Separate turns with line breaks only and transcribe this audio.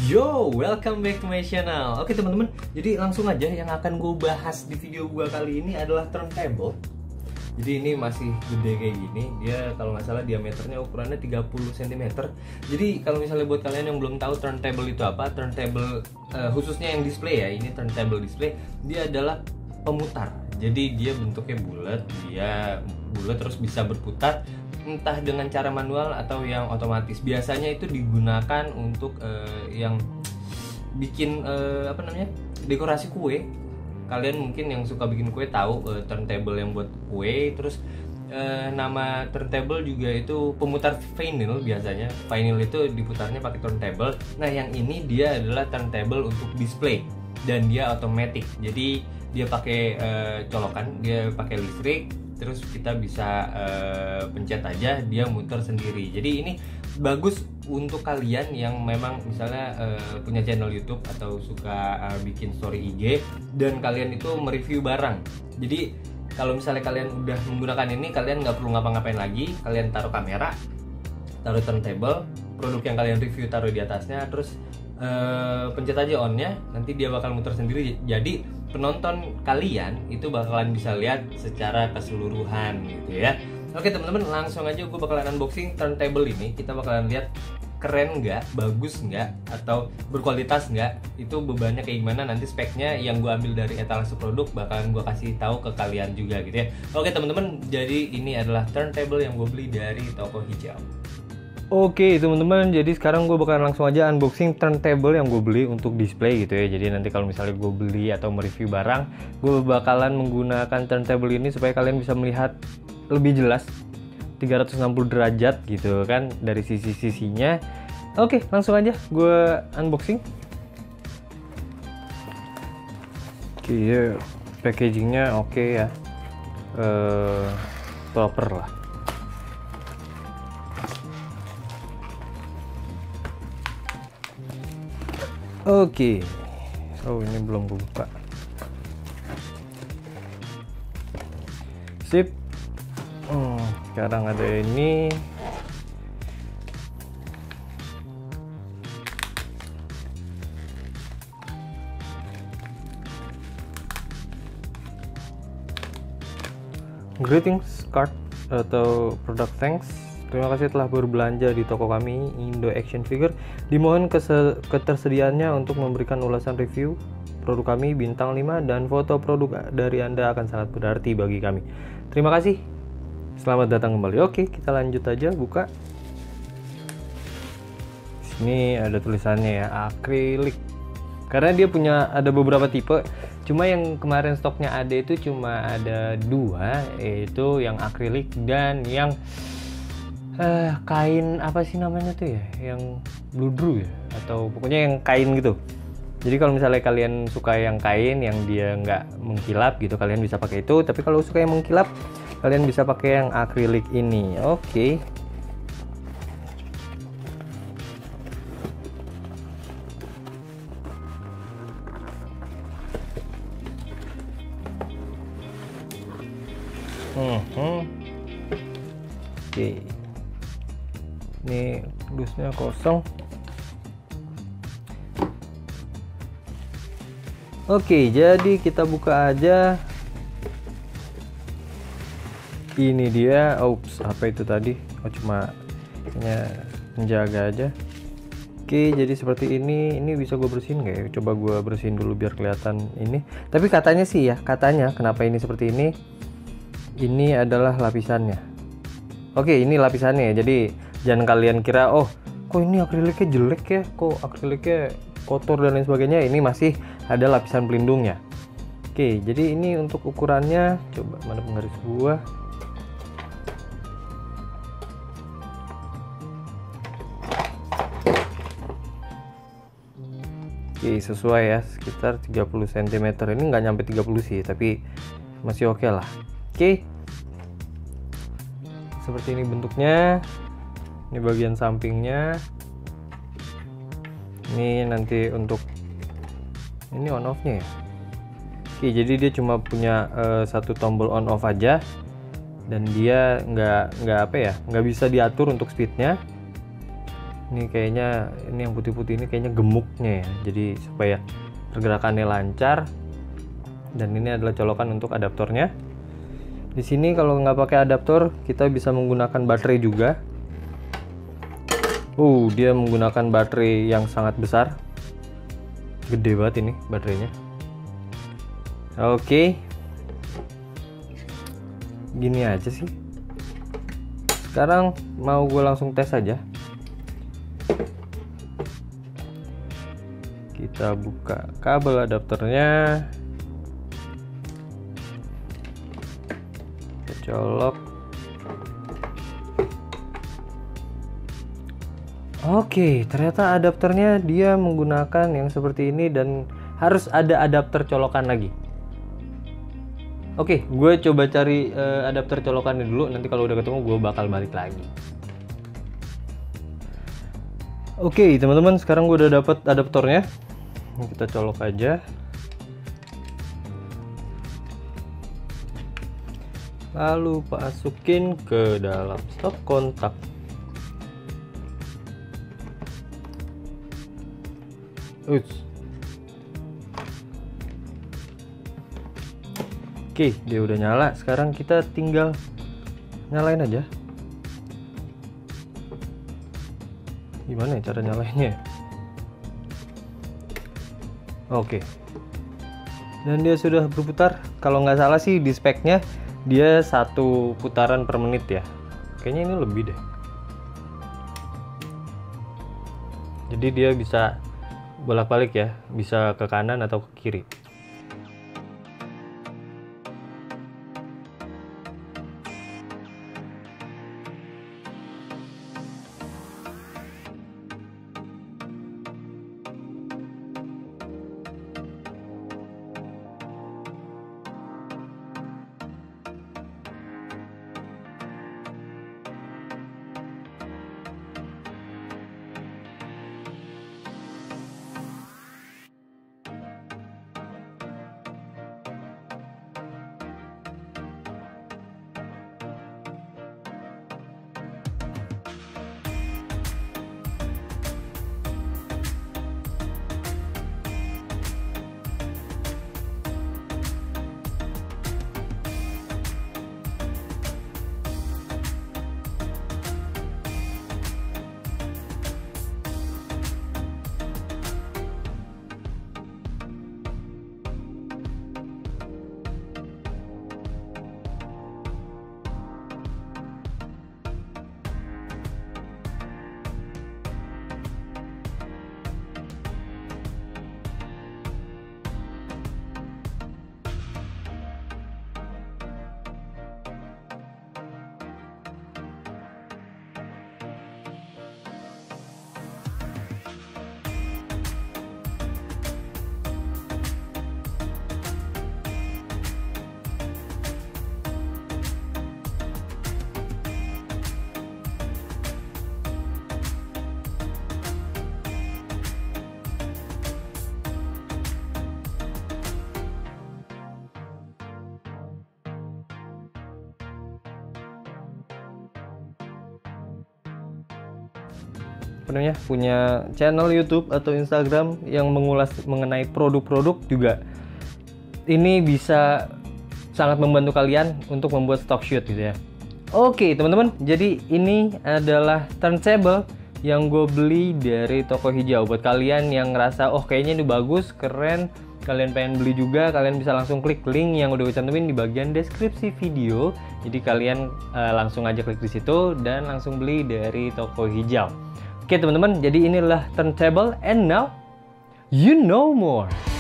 Yo, welcome back to my channel. Oke teman-teman, jadi langsung aja yang akan gue bahas di video gue kali ini adalah turntable. Jadi ini masih gede kayak gini. Dia kalau nggak salah diameternya ukurannya 30 cm. Jadi kalau misalnya buat kalian yang belum tahu turntable itu apa, turntable khususnya yang display ya, ini turntable display, dia adalah pemutar. Jadi dia bentuknya bulat, terus bisa berputar entah dengan cara manual atau yang otomatis. Biasanya itu digunakan untuk yang bikin dekorasi kue. Kalian mungkin yang suka bikin kue tahu turntable yang buat kue. Terus nama turntable juga itu pemutar vinyl. Biasanya vinyl itu diputarnya pakai turntable. Nah yang ini dia adalah turntable untuk display dan dia otomatis. Jadi dia pakai colokan, dia pakai listrik, terus kita bisa pencet aja, dia muter sendiri. Jadi ini bagus untuk kalian yang memang misalnya punya channel YouTube atau suka bikin story IG dan kalian itu mereview barang. Jadi kalau misalnya kalian udah menggunakan ini, kalian nggak perlu ngapa-ngapain lagi. Kalian taruh kamera, taruh turntable, produk yang kalian review taruh di atasnya, terus pencet aja on-nya, nanti dia bakal muter sendiri. Jadi penonton kalian itu bakalan bisa lihat secara keseluruhan gitu ya. Oke teman-teman, langsung aja gue bakalan unboxing turntable ini. Kita bakalan lihat keren nggak, bagus nggak, atau berkualitas nggak. Itu bebannya kayak gimana, nanti speknya yang gue ambil dari etalase produk bakalan gue kasih tahu ke kalian juga gitu ya. Oke teman-teman, jadi ini adalah turntable yang gue beli dari toko hijau. Oke teman-teman, jadi sekarang gue bakalan langsung aja unboxing turntable yang gue beli untuk display gitu ya. Jadi nanti kalau misalnya gue beli atau mereview barang, gue bakalan menggunakan turntable ini supaya kalian bisa melihat lebih jelas 360 derajat gitu kan dari sisi-sisinya. Oke, langsung aja gue unboxing. Oke ya, packagingnya oke ya, proper lah. Oke, oh ini belum gue buka. Sip. Sekarang ada ini. Greetings card atau product thanks. Terima kasih telah berbelanja di toko kami, Indo Action Figure. Dimohon ketersediaannya untuk memberikan ulasan review produk kami bintang 5 dan foto produk dari Anda akan sangat berarti bagi kami. Terima kasih. Selamat datang kembali. Oke, kita lanjut aja buka. Sini ada tulisannya ya, akrilik. Karena dia punya ada beberapa tipe. Cuma yang kemarin stoknya ada itu cuma ada 2, yaitu yang akrilik dan yang kain apa sih namanya tuh ya, yang bludru ya, atau pokoknya yang kain gitu. Jadi kalau misalnya kalian suka yang kain yang dia nggak mengkilap gitu, kalian bisa pakai itu. Tapi kalau suka yang mengkilap, kalian bisa pakai yang akrilik ini. Oke. Oke. Ini dusnya kosong. Oke, jadi kita buka aja. Ini dia. Oops, apa itu tadi? Oh, cuma menjaga aja. Oke, jadi seperti ini. Ini bisa gue bersihin nggak ya? Coba gue bersihin dulu biar kelihatan ini. Tapi katanya sih ya, kenapa ini seperti ini? Ini adalah lapisannya. Oke, ini lapisannya. Jadi jangan kalian kira, oh kok ini akriliknya jelek ya, kok akriliknya kotor dan lain sebagainya. Ini masih ada lapisan pelindungnya. Oke, jadi ini untuk ukurannya, coba mana penggaris gua. Oke, sesuai ya, sekitar 30 cm. Ini nggak nyampe 30 sih, tapi masih oke lah. Oke, seperti ini bentuknya. Ini bagian sampingnya. Ini nanti untuk ini on off nya ya. Oke, jadi dia cuma punya satu tombol on off aja, dan dia nggak bisa diatur untuk speednya. Ini kayaknya, ini yang putih-putih ini kayaknya gemuknya ya, jadi supaya pergerakannya lancar. Dan ini adalah colokan untuk adaptornya. Di sini kalau nggak pakai adaptor, kita bisa menggunakan baterai juga. Dia menggunakan baterai yang sangat besar, gede banget ini baterainya. Oke, gini aja sih. Sekarang mau gue langsung tes aja. Kita buka kabel adapternya, kita colok. Oke, ternyata adapternya dia menggunakan yang seperti ini dan harus ada adapter colokan lagi. Oke, gue coba cari adapter colokannya dulu. Nanti kalau udah ketemu gue bakal balik lagi. Oke, teman-teman, sekarang gue udah dapet adaptornya. Kita colok aja. Lalu masukin ke dalam stop kontak. Oke, dia udah nyala. Sekarang kita tinggal nyalain aja. Gimana ya cara nyalainnya? Oke, dan dia sudah berputar. Kalau nggak salah sih di speknya dia 1 putaran per menit ya. Kayaknya ini lebih deh. Jadi dia bisa bolak-balik ya, bisa ke kanan atau ke kiri. Punya channel YouTube atau Instagram yang mengulas mengenai produk-produk juga, ini bisa sangat membantu kalian untuk membuat stock shoot gitu ya. Oke teman-teman, jadi ini adalah turntable yang gue beli dari toko hijau. Buat kalian yang ngerasa oh kayaknya ini bagus, keren, kalian pengen beli juga, kalian bisa langsung klik link yang udah gue cantumin di bagian deskripsi video. Jadi kalian langsung aja klik di situ dan langsung beli dari toko hijau. Oke teman-teman, jadi inilah turntable and now you know more.